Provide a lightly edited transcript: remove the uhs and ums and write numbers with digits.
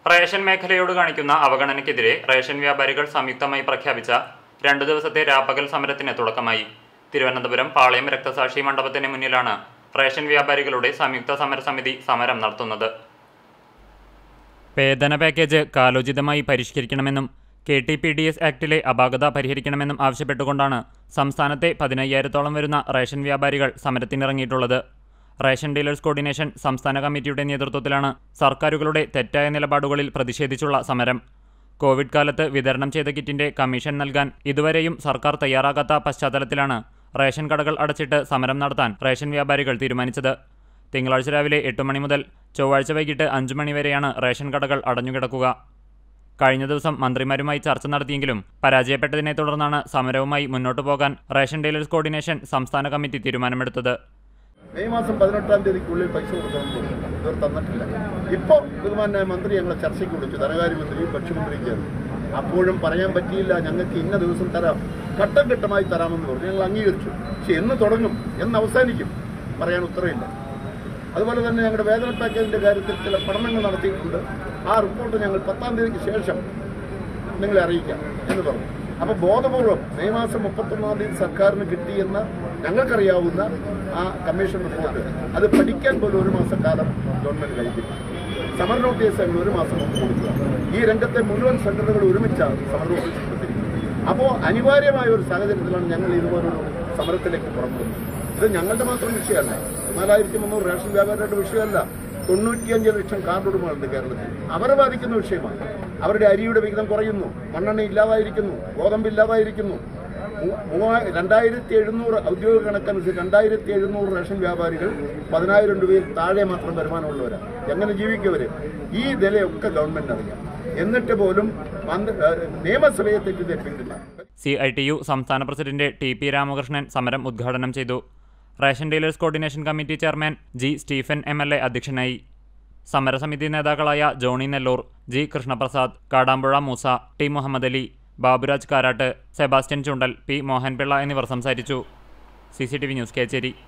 Ration മേഖലയോട് കാണിക്കുന്ന അവഗണനയ്ക്കെതിരെ ration വ്യാപാരികൾ സംയുക്തമായി പ്രഖ്യാപിച്ച 2 ദിവസത്തെ രാപ്പകൽ സമരത്തിന് തുടക്കമായി. തിരുവനന്തപുരം പാളയം രക്തസാക്ഷി മണ്ഡപത്തിന് മുന്നിലാണ് റേഷൻ വ്യാപാരികളുടെ സംയുക്ത സമരസമിതി സമരം നടത്തുന്നത്. വേതന പാക്കേജ് കാലോചിതമായി പരിഷ്കരിക്കണമെന്നും KTPDS ആക്ടിലെ അപാകത പരിഹരിക്കണമെന്നും ആവശ്യപ്പെട്ടുകൊണ്ടാണ് സംസ്ഥാനത്തെ 15,000-ഓളം വരുന്ന റേഷൻ വ്യാപാരികൾ സമരത്തിനിറങ്ങിയിട്ടുള്ളത്. റേഷൻ ഡീലേഴ്സ് കോർഡിനേഷൻ സംസ്ഥാന കമ്മിറ്റിയുടെ നേതൃത്വത്തിലാണ് സർക്കാരുകളുടെ തെറ്റായ നിലപാടുകളിൽ പ്രതിഷേധിച്ചുള്ള സമരം. കോവിഡ് കാലത്ത് വിതരണം ചെയ്ത കിറ്റിന്റെ കമ്മീഷൻ നൽകാൻ ഇതുവരെയും സർക്കാർ തയ്യാറാകാത്ത പശ്ചാത്തലത്തിലാണ് റേഷൻ കടകൾ അടച്ചിട്ട് സമരം നടത്താൻ റേഷൻ വ്യാപാരികൾ തീരുമാനിച്ചത്. തിങ്കളാഴ്ച രാവിലെ 8 മണി മുതൽ ചൊവ്വാഴ്ച വൈകിട്ട് 5 മണി വരെയാണ് റേഷൻ കടകൾ അടഞ്ഞുകിടക്കുക. കഴിഞ്ഞ ദിവസം മന്ത്രിമാരുമായി ചർച്ച നടത്തിയെങ്കിലും പരാജയപ്പെട്ടതിനെ തുടർന്നാണ് സമരവുമായി മുന്നോട്ടു പോകാൻ റേഷൻ ഡീലേഴ്സ് കോർഡിനേഷൻ സംസ്ഥാന കമ്മിറ്റി തീരുമാനമെടുത്തത്. മെയ് മാസം 18-ാം തീയതിക്കുള്ളിൽ പൈസ കൊടുക്കണമെന്ന് ഇവർ തന്നിട്ടില്ല. ഇപ്പോൾ ബഹുമാനായ മന്ത്രി ഞങ്ങളെ ചർച്ചയ്ക്ക് വിളിച്ചു, ധനകാര്യമന്ത്രിയും ഭക്ഷ്യമന്ത്രിയും ചേർന്നു. അപ്പോഴും പറയാൻ പറ്റിയില്ല, ഞങ്ങൾക്ക് ഇന്ന ദിവസം തരാം, ഘട്ടം ഘട്ടമായി തരാമെന്ന് പറഞ്ഞു. ഞങ്ങൾ അംഗീകരിച്ചു. പക്ഷെ എന്ന് തുടങ്ങും, എന്ന് അവസാനിക്കും പറയാൻ ഉത്തരവില്ല. അതുപോലെ തന്നെ ഞങ്ങളുടെ വേതന പാക്കേജിന്റെ കാര്യത്തിൽ ചില പഠനങ്ങൾ നടത്തിയിട്ടുണ്ട്. ആ റിപ്പോർട്ട് ഞങ്ങൾ 10-ാം തീയതിക്ക് ശേഷം നിങ്ങളെ അറിയിക്കാം എന്ന് പറഞ്ഞു. അപ്പോൾ ബോധപൂർവം മെയ് മാസം 31-ാം തീയതി സർക്കാരിന് കിട്ടിയെന്ന് ഞങ്ങൾക്കറിയാവുന്ന ആ കമ്മീഷൻ റിപ്പോർട്ട് അത് പഠിക്കാൻ പോലും 1 മാസക്കാലം ഗവൺമെന്റ് കഴിക്കില്ല. സമര നോട്ടീസ് 1 മാസം മുമ്പ് കൊടുക്കുക. ഈ രംഗത്തെ മുഴുവൻ സംഘടനകൾ ഒരുമിച്ചാണ് സമര നോട്ടീസ് കൊടുത്തിരിക്കുന്നത്. അപ്പോൾ അനിവാര്യമായ ഒരു സാഹചര്യത്തിലാണ് ഞങ്ങൾ ഇതുപോലൊരു സമരത്തിലേക്ക് പുറപ്പെടുന്നത്. ഇത് ഞങ്ങളുടെ മാത്രം വിഷയമല്ല, 14,300 റേഷൻ വ്യാപാരികളുടെ വിഷയമല്ല. 95 ലക്ഷം കാർഡ് ഉടമകളുണ്ട് കേരളത്തിൽ. അവരെ ബാധിക്കുന്ന വിഷയമാണ്. അവരുടെ അരിയുടെ വിഹിതം കുറയുന്നു, മണ്ണെണ്ണ ഇല്ലാതായിരിക്കുന്നു, ഗോതമ്പ് ഇല്ലാതായിരിക്കുന്നു. 2,700 ഔദ്യോഗിക കണക്കനുസരിച്ച് 2,700 റേഷൻ വ്യാപാരികൾ 10,000 രൂപയിൽ താഴെ മാത്രം വരുമാനമുള്ളവരാണ്. എങ്ങനെ ജീവിക്കവര്? ഈ വിലയൊക്കെ ഗവൺമെന്റ് അറിയാം. എന്നിട്ട് പോലും നിയമസഭയെ തെറ്റിദ്ധരിപ്പിക്കില്ല. CITU സംസ്ഥാന പ്രസിഡന്റ് TP രാമകൃഷ്ണൻ സമരം ഉദ്ഘാടനം ചെയ്തു. Ration dealers coordination committee chairman G. Stephen MLA അധ്യക്ഷനായി. സമരസമിതി നേതാക്കളായ Johny Nellore, G. Krishnaprasad, Kadampuzha Moosa, T. Muhammad Ali, Baburaj Karat, Sebastian Chundal, P. Mohanpillai എന്നിവർ സംസാരിച്ചു. CCTV news Kecheri.